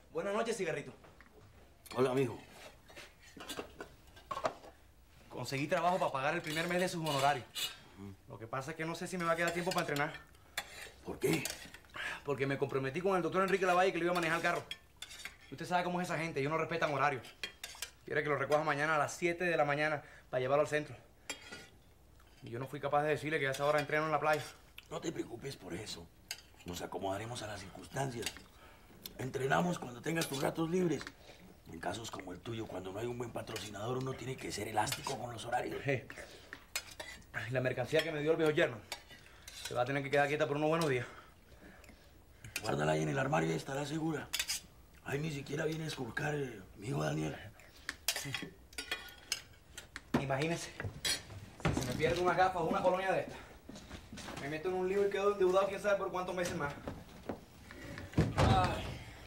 Buenas noches, Cigarrito. Hola, amigo. Conseguí trabajo para pagar el primer mes de sus honorarios. Lo que pasa es que no sé si me va a quedar tiempo para entrenar. ¿Por qué? Porque me comprometí con el doctor Enrique Lavalle que le iba a manejar el carro. Usted sabe cómo es esa gente, ellos no respetan horarios. Quiere que lo recoja mañana a las 7 de la mañana para llevarlo al centro. Y yo no fui capaz de decirle que a esa hora entreno en la playa. No te preocupes por eso. Nos acomodaremos a las circunstancias. Entrenamos cuando tengas tus ratos libres. En casos como el tuyo, cuando no hay un buen patrocinador, uno tiene que ser elástico con los horarios. La mercancía que me dio el viejo yerno se va a tener que quedar quieta por unos buenos días. Guárdala ahí en el armario y estará segura. Ahí ni siquiera viene a esculcar mi hijo Daniel. Sí. Imagínese, si se me pierde unas gafas o una colonia de estas, me meto en un lío y quedo endeudado quién sabe por cuántos meses más. Ay.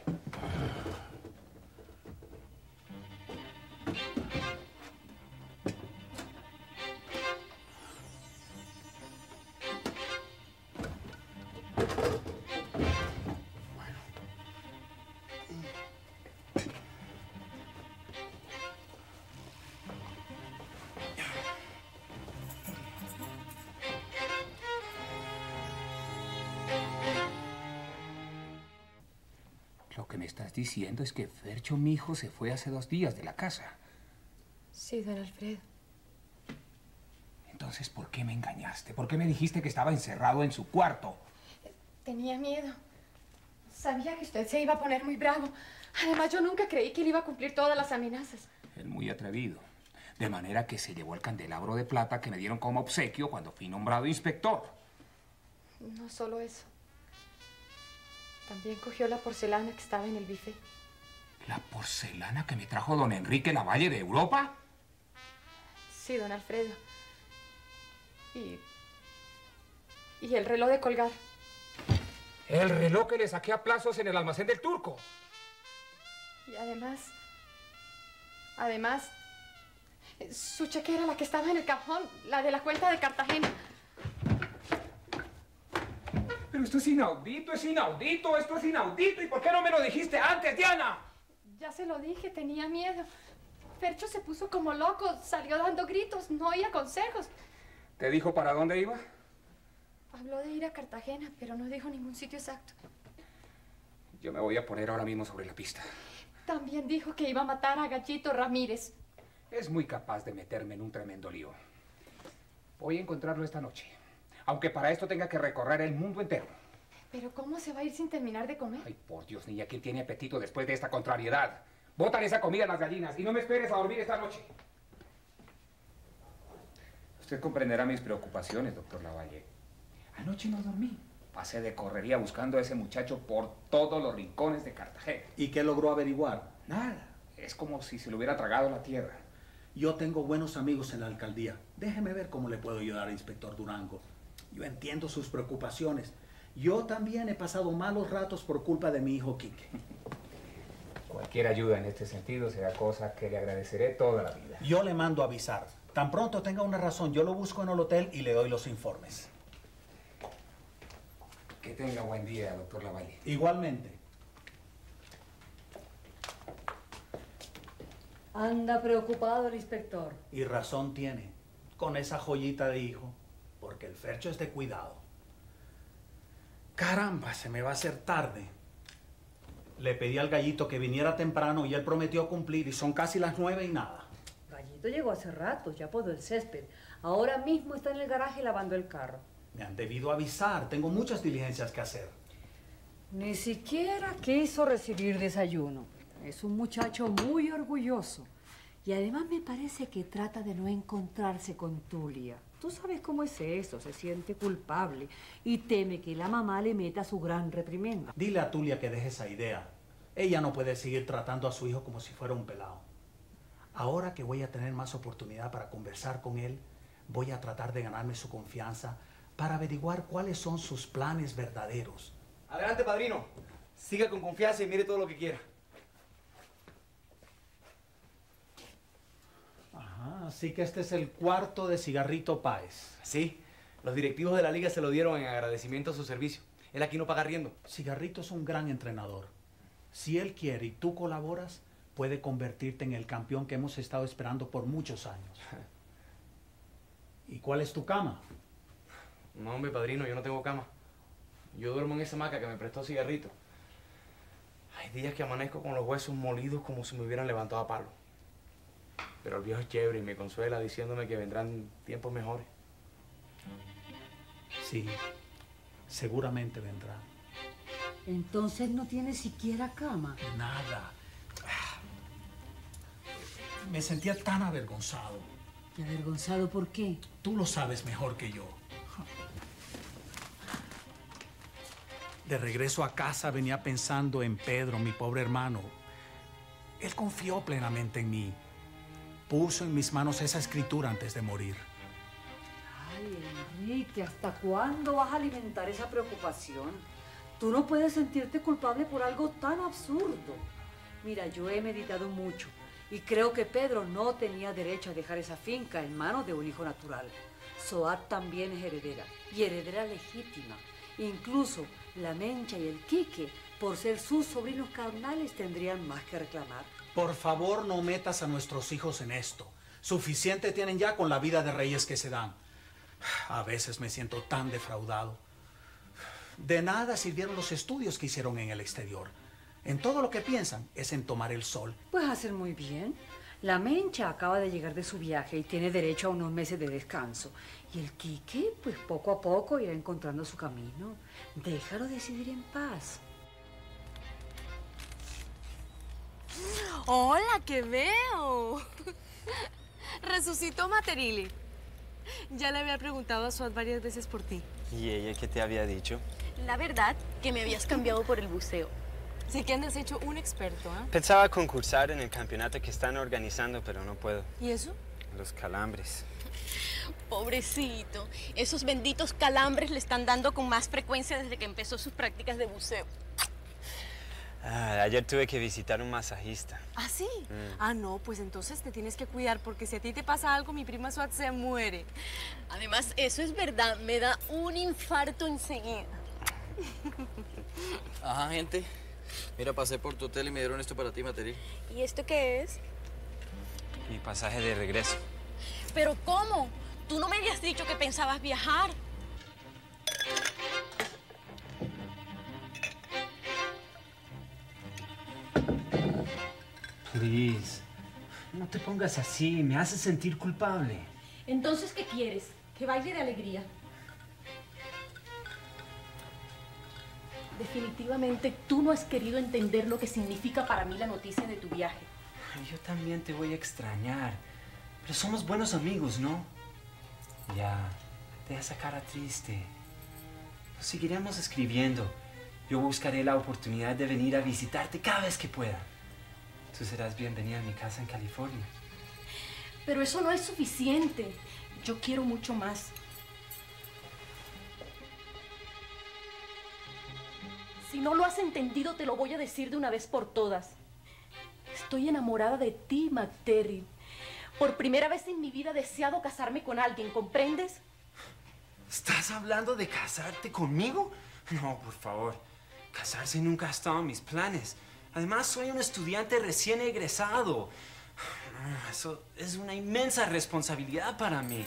Lo que me estás diciendo es que Fercho, mi hijo, se fue hace 2 días de la casa. Sí, don Alfredo. Entonces, ¿por qué me engañaste? ¿Por qué me dijiste que estaba encerrado en su cuarto? Tenía miedo. Sabía que usted se iba a poner muy bravo. Además, yo nunca creí que él iba a cumplir todas las amenazas. Él muy atrevido. De manera que se llevó el candelabro de plata que me dieron como obsequio cuando fui nombrado inspector. No solo eso. También cogió la porcelana que estaba en el buffet. ¿La porcelana que me trajo don Enrique Lavalle de Europa? Sí, don Alfredo. Y el reloj de colgar. El reloj que le saqué a plazos en el almacén del Turco. Y además, su chequera, la que estaba en el cajón, la de la cuenta de Cartagena. Pero esto es inaudito, esto es inaudito. ¿Y por qué no me lo dijiste antes, Diana? Ya se lo dije, tenía miedo. Fercho se puso como loco, salió dando gritos, no oía consejos. ¿Te dijo para dónde iba? Habló de ir a Cartagena, pero no dijo ningún sitio exacto. Yo me voy a poner ahora mismo sobre la pista. También dijo que iba a matar a Gallito Ramírez. Es muy capaz de meterme en un tremendo lío. Voy a encontrarlo esta noche. Aunque para esto tenga que recorrer el mundo entero. ¿Pero cómo se va a ir sin terminar de comer? Ay, por Dios, niña, ¿quién tiene apetito después de esta contrariedad? Bótale esa comida a las gallinas y no me esperes a dormir esta noche. Usted comprenderá mis preocupaciones, doctor Lavalle. Anoche no dormí. Pasé de correría buscando a ese muchacho por todos los rincones de Cartagena. ¿Y qué logró averiguar? Nada. Es como si se le hubiera tragado la tierra. Yo tengo buenos amigos en la alcaldía. Déjeme ver cómo le puedo ayudar al inspector Durango. Yo entiendo sus preocupaciones. Yo también he pasado malos ratos por culpa de mi hijo Quique. Cualquier ayuda en este sentido será cosa que le agradeceré toda la vida. Yo le mando a avisar. Tan pronto tenga una razón, yo lo busco en el hotel y le doy los informes. Que tenga buen día, doctor Lavalle. Igualmente. Anda preocupado el inspector. Y razón tiene, con esa joyita de hijo, porque el Fercho es de cuidado. Caramba, se me va a hacer tarde. Le pedí al Gallito que viniera temprano y él prometió cumplir y son casi las 9 y nada. Gallito llegó hace rato, ya podó el césped. Ahora mismo está en el garaje lavando el carro. Me han debido avisar, tengo muchas diligencias que hacer. Ni siquiera quiso recibir desayuno. Es un muchacho muy orgulloso. Y además me parece que trata de no encontrarse con Tulia. Tú sabes cómo es eso, se siente culpable y teme que la mamá le meta su gran reprimenda. Dile a Tulia que deje esa idea. Ella no puede seguir tratando a su hijo como si fuera un pelado. Ahora que voy a tener más oportunidad para conversar con él, voy a tratar de ganarme su confianza para averiguar cuáles son sus planes verdaderos. Adelante, padrino. Siga con confianza y mire todo lo que quiera. Ajá, así que este es el cuarto de Cigarrito Páez. Sí, los directivos de la liga se lo dieron en agradecimiento a su servicio. Él aquí no paga riendo. Cigarrito es un gran entrenador. Si él quiere y tú colaboras, puede convertirte en el campeón que hemos estado esperando por muchos años. ¿Y cuál es tu cama? No, hombre, padrino, yo no tengo cama. Yo duermo en esa hamaca que me prestó Cigarrito. Hay días que amanezco con los huesos molidos como si me hubieran levantado a palo. Pero el viejo es chévere y me consuela diciéndome que vendrán tiempos mejores. Sí, seguramente vendrá. Entonces no tienes siquiera cama. Nada. Me sentía tan avergonzado. ¿Y avergonzado por qué? Tú lo sabes mejor que yo. De regreso a casa venía pensando en Pedro, mi pobre hermano. Él confió plenamente en mí. Puso en mis manos esa escritura antes de morir. Ay, Enrique, ¿hasta cuándo vas a alimentar esa preocupación? Tú no puedes sentirte culpable por algo tan absurdo. Mira, yo he meditado mucho y creo que Pedro no tenía derecho a dejar esa finca en manos de un hijo natural. Soat también es heredera, y heredera legítima. Incluso la Mencha y el Quique, por ser sus sobrinos carnales, tendrían más que reclamar. Por favor, no metas a nuestros hijos en esto. Suficiente tienen ya con la vida de reyes que se dan. A veces me siento tan defraudado. De nada sirvieron los estudios que hicieron en el exterior. En todo lo que piensan es en tomar el sol. Pues hacen muy bien. La Mencha acaba de llegar de su viaje y tiene derecho a unos meses de descanso. Y el Quique, pues poco a poco irá encontrando su camino. Déjalo decidir en paz. ¡Hola, qué veo! Resucitó Materile. Ya le había preguntado a Suat varias veces por ti. ¿Y ella qué te había dicho? La verdad, que me habías cambiado por el buceo. Sí que andas hecho un experto, ¿eh? Pensaba concursar en el campeonato que están organizando, pero no puedo. ¿Y eso? Los calambres. Pobrecito, esos benditos calambres le están dando con más frecuencia desde que empezó sus prácticas de buceo. Ayer tuve que visitar un masajista. ¿Ah, sí? Ah, no, pues entonces te tienes que cuidar, porque si a ti te pasa algo, mi prima Suat se muere. Además, eso es verdad, me da un infarto enseguida. Ajá, gente. Mira, pasé por tu hotel y me dieron esto para ti, Materile. ¿Y esto qué es? Mi pasaje de regreso. ¿Pero cómo? Tú no me habías dicho que pensabas viajar. Please, no te pongas así, me haces sentir culpable. Entonces, ¿qué quieres? ¿Que baile de alegría? Definitivamente tú no has querido entender lo que significa para mí la noticia de tu viaje. Yo también te voy a extrañar, pero somos buenos amigos, ¿no? Ya, deja esa cara triste. Nos seguiremos escribiendo. Yo buscaré la oportunidad de venir a visitarte cada vez que pueda. Tú serás bienvenida a mi casa en California. Pero eso no es suficiente. Yo quiero mucho más. Si no lo has entendido, te lo voy a decir de una vez por todas. Estoy enamorada de ti, McTerry. Por primera vez en mi vida he deseado casarme con alguien, ¿comprendes? ¿Estás hablando de casarte conmigo? No, por favor. Casarse nunca ha estado en mis planes. Además, soy un estudiante recién egresado. Eso es una inmensa responsabilidad para mí.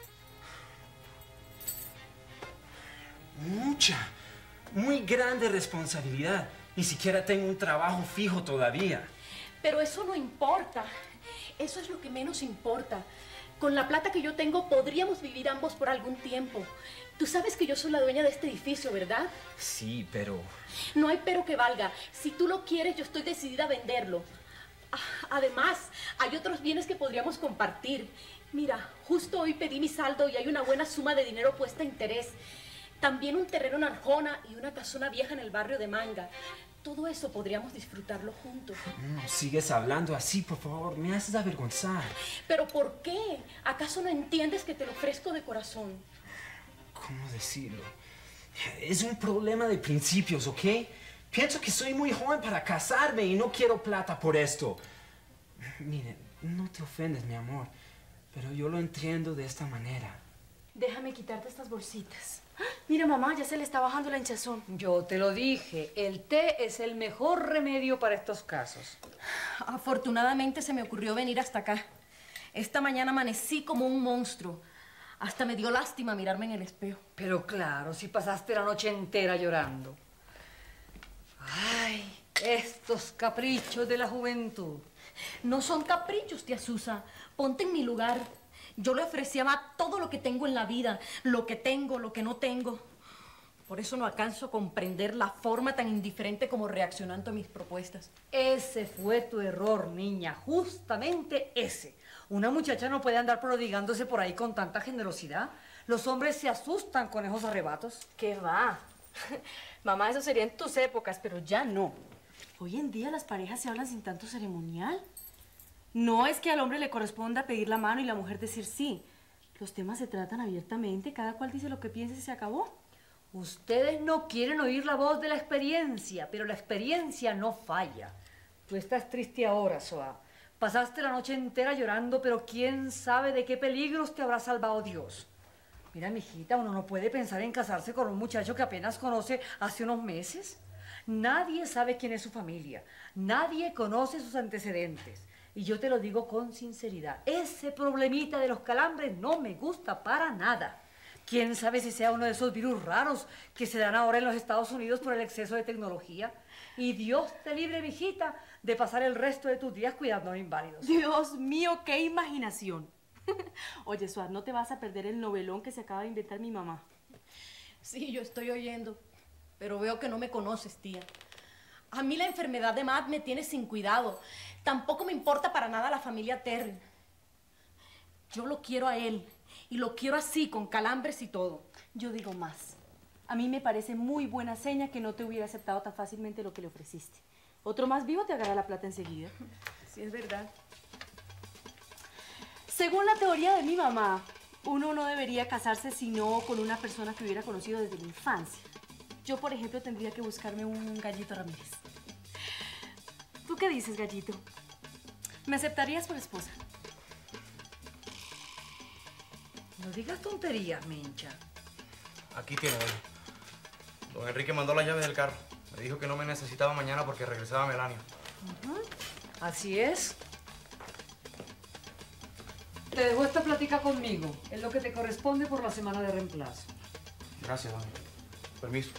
Mucha, muy grande responsabilidad. Ni siquiera tengo un trabajo fijo todavía. Pero eso no importa. Eso es lo que menos importa. Con la plata que yo tengo, podríamos vivir ambos por algún tiempo. Tú sabes que yo soy la dueña de este edificio, ¿verdad? Sí, pero... No hay pero que valga. Si tú lo quieres, yo estoy decidida a venderlo. Además, hay otros bienes que podríamos compartir. Mira, justo hoy pedí mi saldo y hay una buena suma de dinero puesta a interés. También un terreno en Arjona y una casona vieja en el barrio de Manga. Todo eso podríamos disfrutarlo juntos. No sigues hablando así, por favor. Me haces avergonzar. ¿Pero por qué? ¿Acaso no entiendes que te lo ofrezco de corazón? ¿Cómo decirlo? Es un problema de principios, ¿ok? Pienso que soy muy joven para casarme y no quiero plata por esto. Mire, no te ofendes, mi amor, pero yo lo entiendo de esta manera. Déjame quitarte estas bolsitas. Mira, mamá, ya se le está bajando la hinchazón. Yo te lo dije, el té es el mejor remedio para estos casos. Afortunadamente se me ocurrió venir hasta acá. Esta mañana amanecí como un monstruo. Hasta me dio lástima mirarme en el espejo. Pero claro, si pasaste la noche entera llorando. Ay, estos caprichos de la juventud. No son caprichos, tía Susa. Ponte en mi lugar. Yo le ofrecí a mamá todo lo que tengo en la vida. Lo que tengo, lo que no tengo. Por eso no alcanzo a comprender la forma tan indiferente como reaccionó ante mis propuestas. Ese fue tu error, niña. Justamente ese. Una muchacha no puede andar prodigándose por ahí con tanta generosidad. Los hombres se asustan con esos arrebatos. ¿Qué va? Mamá, eso sería en tus épocas, pero ya no. Hoy en día las parejas se hablan sin tanto ceremonial. No es que al hombre le corresponda pedir la mano y la mujer decir sí. Los temas se tratan abiertamente, cada cual dice lo que piensa y se acabó. Ustedes no quieren oír la voz de la experiencia, pero la experiencia no falla. Tú estás triste ahora, Soa. Pasaste la noche entera llorando, pero quién sabe de qué peligros te habrá salvado Dios. Mira, mijita, uno no puede pensar en casarse con un muchacho que apenas conoce hace unos meses. Nadie sabe quién es su familia. Nadie conoce sus antecedentes. Y yo te lo digo con sinceridad. Ese problemita de los calambres no me gusta para nada. ¿Quién sabe si sea uno de esos virus raros que se dan ahora en los Estados Unidos por el exceso de tecnología? Y Dios te libre, mijita, de pasar el resto de tus días cuidando a los inválidos. Dios mío, qué imaginación. Oye, Suad, no te vas a perder el novelón que se acaba de inventar mi mamá. Sí, yo estoy oyendo, pero veo que no me conoces, tía. A mí la enfermedad de Matt me tiene sin cuidado. Tampoco me importa para nada la familia Terry. Yo lo quiero a él. Y lo quiero así, con calambres y todo. Yo digo más. A mí me parece muy buena seña que no te hubiera aceptado tan fácilmente lo que le ofreciste. Otro más vivo te agarra la plata enseguida. Sí, es verdad. Según la teoría de mi mamá, uno no debería casarse sino con una persona que hubiera conocido desde la infancia. Yo, por ejemplo, tendría que buscarme un Gallito Ramírez. ¿Tú qué dices, Gallito? ¿Me aceptarías por esposa? No digas tonterías, Mincha. Aquí tiene, don Enrique mandó las llaves del carro. Me dijo que no me necesitaba mañana porque regresaba Melania. Así es. Te dejo esta plática conmigo. Es lo que te corresponde por la semana de reemplazo. Gracias, doña. Permiso.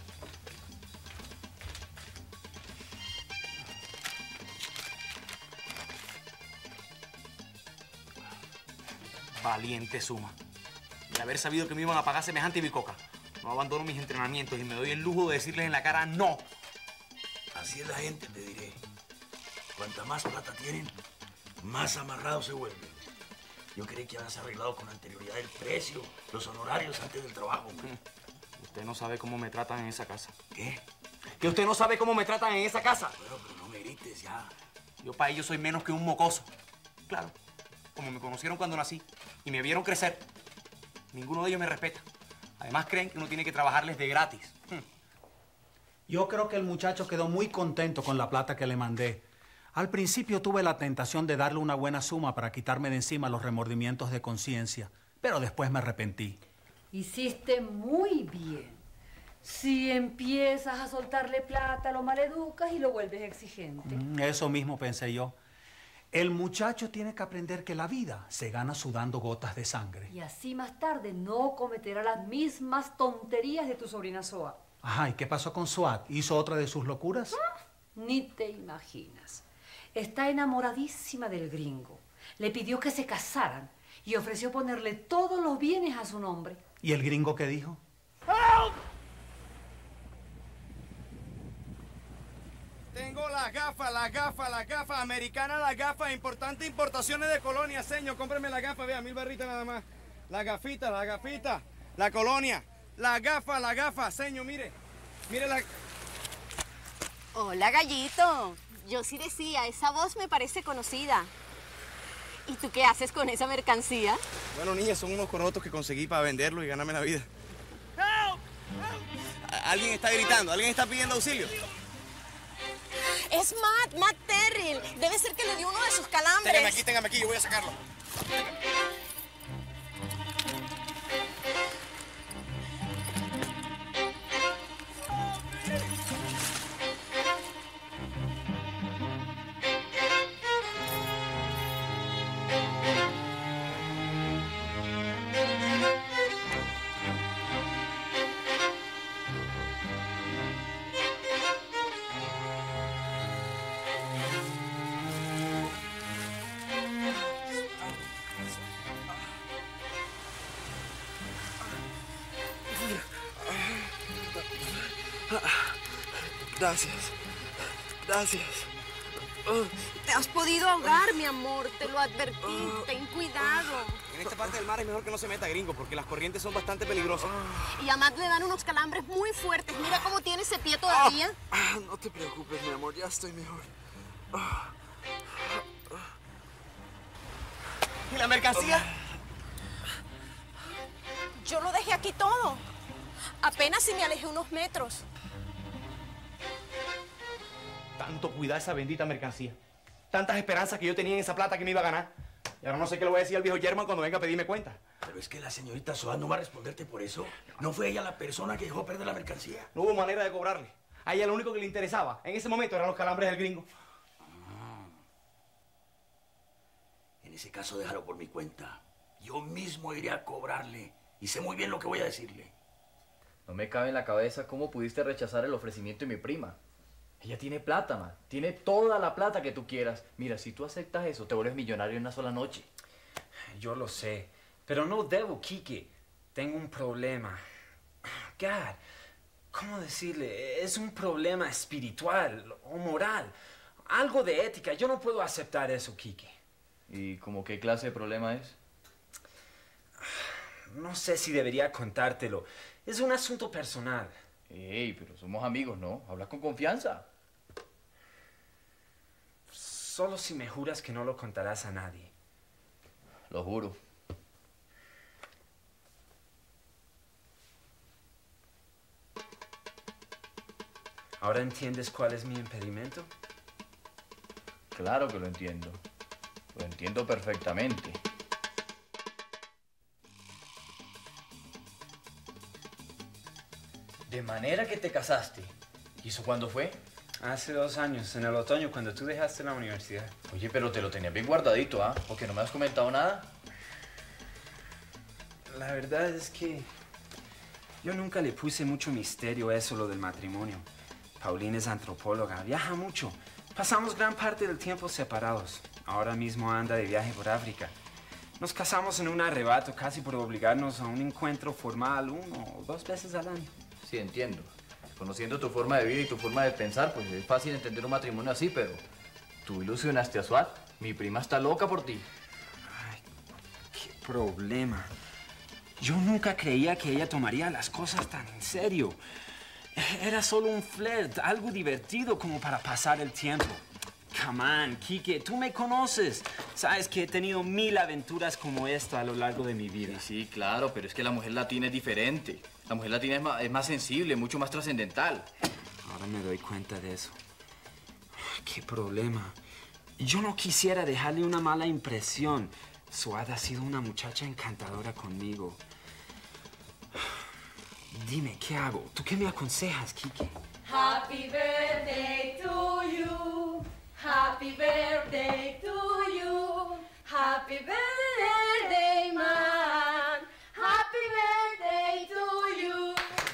Valiente suma. De haber sabido que me iban a pagar semejante bicoca. No abandono mis entrenamientos y me doy el lujo de decirles en la cara no. Así es la gente, te diré. Cuanta más plata tienen, más amarrados se vuelven. Yo creí que habías arreglado con anterioridad el precio, los honorarios antes del trabajo. Usted no sabe cómo me tratan en esa casa. ¿Qué? Que usted no sabe cómo me tratan en esa casa. Bueno, pero no me grites ya. Yo para ellos soy menos que un mocoso. Claro, como me conocieron cuando nací y me vieron crecer, ninguno de ellos me respeta. Además creen que uno tiene que trabajarles de gratis. Yo creo que el muchacho quedó muy contento con la plata que le mandé. Al principio tuve la tentación de darle una buena suma para quitarme de encima los remordimientos de conciencia, pero después me arrepentí. Hiciste muy bien. Si empiezas a soltarle plata, lo maleducas y lo vuelves exigente. Eso mismo pensé yo. El muchacho tiene que aprender que la vida se gana sudando gotas de sangre. Y así más tarde no cometerá las mismas tonterías de tu sobrina Soa. Ajá, ¿y qué pasó con Suat? ¿Hizo otra de sus locuras? Ni te imaginas. Está enamoradísima del gringo. Le pidió que se casaran y ofreció ponerle todos los bienes a su nombre. ¿Y el gringo qué dijo? ¡Help! Tengo la gafa americana, la gafa, importante importaciones de colonia, señor. Cómpreme la gafa, vea, 1000 barritas nada más. La gafita, la colonia. La gafa, señor, mire. Mire la... Hola, Gallito. Yo sí decía, esa voz me parece conocida. ¿Y tú qué haces con esa mercancía? Bueno, niña, son unos corotos que conseguí para venderlo y ganarme la vida. Help, help. Alguien está gritando, alguien está pidiendo auxilio. Es Matt Terrell. Debe ser que le dio uno de sus calambres. Téngame aquí, yo voy a sacarlo. Gracias. Gracias. Te has podido ahogar, mi amor. Te lo advertí. Ten cuidado. En esta parte del mar es mejor que no se meta, gringo, porque las corrientes son bastante peligrosas. Y a Matt le dan unos calambres muy fuertes. Mira cómo tiene ese pie todavía. No te preocupes, mi amor. Ya estoy mejor. ¿Y la mercancía? Yo lo dejé aquí todo. Apenas si me alejé unos metros. Tanto cuidar esa bendita mercancía. Tantas esperanzas que yo tenía en esa plata que me iba a ganar. Y ahora no sé qué le voy a decir al viejo Germán cuando venga a pedirme cuenta. Pero es que la señorita Soa no va a responderte por eso. ¿No fue ella la persona que dejó perder la mercancía? No hubo manera de cobrarle. A ella lo único que le interesaba en ese momento eran los calambres del gringo. En ese caso déjalo por mi cuenta. Yo mismo iré a cobrarle. Y sé muy bien lo que voy a decirle. No me cabe en la cabeza cómo pudiste rechazar el ofrecimiento de mi prima. Ella tiene plata, man. Tiene toda la plata que tú quieras. Mira, si tú aceptas eso, te vuelves millonario en una sola noche. Yo lo sé, pero no debo, Quique. Tengo un problema. God, ¿cómo decirle? Es un problema espiritual o moral. Algo de ética. Yo no puedo aceptar eso, Quique. ¿Y como qué clase de problema es? No sé si debería contártelo. Es un asunto personal. Ey, pero somos amigos, ¿no? Habla con confianza. Solo si me juras que no lo contarás a nadie. Lo juro. ¿Ahora entiendes cuál es mi impedimento? Claro que lo entiendo. Lo entiendo perfectamente. De manera que te casaste. ¿Y eso cuándo fue? Hace 2 años, en el otoño, cuando tú dejaste la universidad. Oye, pero te lo tenías bien guardadito, ¿ah? ¿Porque no me has comentado nada? La verdad es que yo nunca le puse mucho misterio a eso, lo del matrimonio. Paulina es antropóloga, viaja mucho. Pasamos gran parte del tiempo separados. Ahora mismo anda de viaje por África. Nos casamos en un arrebato, casi por obligarnos a un encuentro formal 1 o 2 veces al año. Sí, entiendo. Conociendo tu forma de vida y tu forma de pensar, pues es fácil entender un matrimonio así, pero tú ilusionaste a Suat. Mi prima está loca por ti. Ay, qué problema. Yo nunca creía que ella tomaría las cosas tan en serio. Era solo un flirt, algo divertido como para pasar el tiempo. Come on, Quique, tú me conoces. Sabes que he tenido 1000 aventuras como esta a lo largo de mi vida. Sí, claro, pero es que la mujer latina es diferente. La mujer latina es más sensible, mucho más trascendental. Ahora me doy cuenta de eso. Qué problema. Yo no quisiera dejarle una mala impresión. Suad ha sido una muchacha encantadora conmigo. Dime, ¿qué hago? ¿Tú qué me aconsejas, Quique? Happy birthday to you. Happy birthday to you. Happy birthday, man. Happy birthday to you.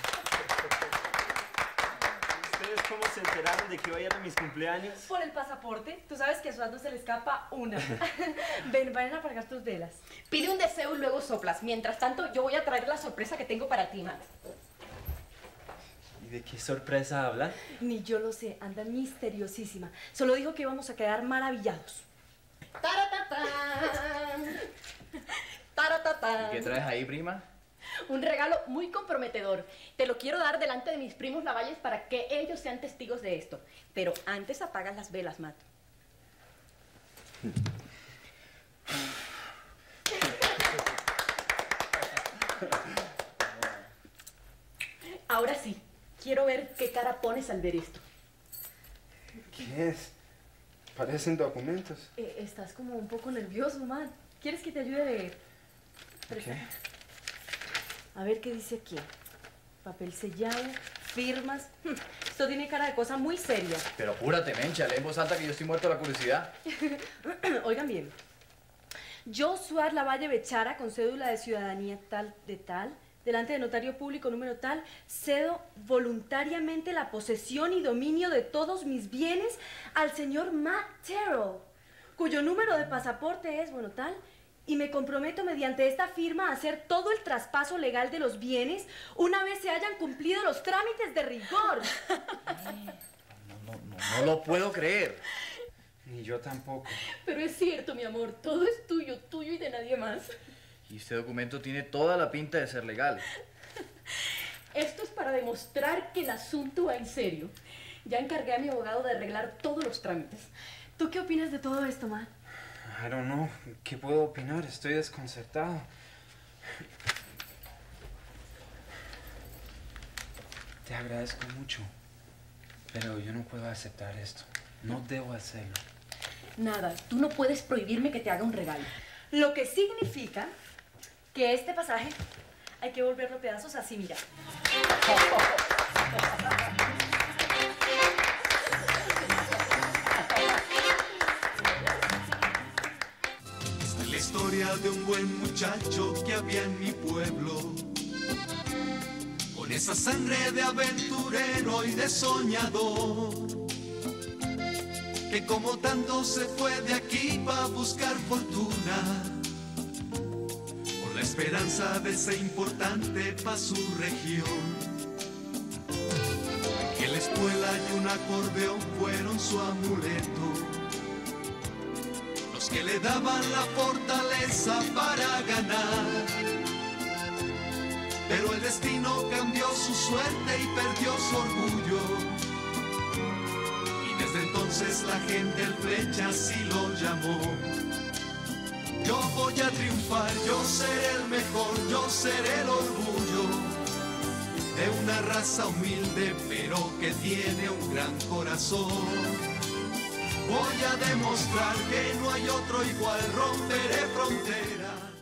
¿Ustedes cómo se enteraron de que hoy era mis cumpleaños? Por el pasaporte. Tú sabes que a Suad no se le escapa una. Ven, vayan a apagar tus velas. Pide un deseo y luego soplas. Mientras tanto, yo voy a traer la sorpresa que tengo para ti, Matt. ¿Y de qué sorpresa habla? Ni yo lo sé, anda misteriosísima. Solo dijo que íbamos a quedar maravillados. ¡Taratatán! ¡Taratatán! ¿Y qué traes ahí, prima? Un regalo muy comprometedor. Te lo quiero dar delante de mis primos Lavalles para que ellos sean testigos de esto. Pero antes apagas las velas, Matt. Ahora sí, quiero ver qué cara pones al ver esto. ¿Qué es? Parecen documentos. Estás como un poco nervioso, Matt. ¿Quieres que te ayude a leer? ¿Qué? A ver qué dice aquí. Papel sellado, firmas. Esto tiene cara de cosa muy seria. Pero apúrate, mencha, lee en voz alta que yo estoy muerto de la curiosidad. Oigan bien. Yo, Suad Lavalle Bechara, con cédula de ciudadanía tal de tal, delante de notario público número tal, cedo voluntariamente la posesión y dominio de todos mis bienes al señor Matt Terrell, cuyo número de pasaporte es, bueno, tal, y me comprometo mediante esta firma a hacer todo el traspaso legal de los bienes una vez se hayan cumplido los trámites de rigor. No lo puedo creer. Ni yo tampoco. Pero es cierto, mi amor, todo es tuyo, tuyo y de nadie más. Y este documento tiene toda la pinta de ser legal. Esto es para demostrar que el asunto va en serio. Ya encargué a mi abogado de arreglar todos los trámites. ¿Tú qué opinas de todo esto, Ma? I don't know. ¿Qué puedo opinar? Estoy desconcertado. Te agradezco mucho, pero yo no puedo aceptar esto. No debo hacerlo. Nada, tú no puedes prohibirme que te haga un regalo. Lo que significa que este pasaje hay que volverlo a pedazos así, mira. Esta es la historia de un buen muchacho que había en mi pueblo, con esa sangre de aventurero y de soñador, que como tanto se fue de aquí para buscar fortuna, por la esperanza de ser importante pa' su región. Que la escuela y un acordeón fueron su amuleto, los que le daban la fortaleza para ganar. Pero el destino cambió su suerte y perdió su orgullo, y desde entonces la gente el Flecha así lo llamó. Yo voy a triunfar, yo seré el mejor, yo seré el orgullo de una raza humilde pero que tiene un gran corazón. Voy a demostrar que no hay otro igual, romperé fronteras.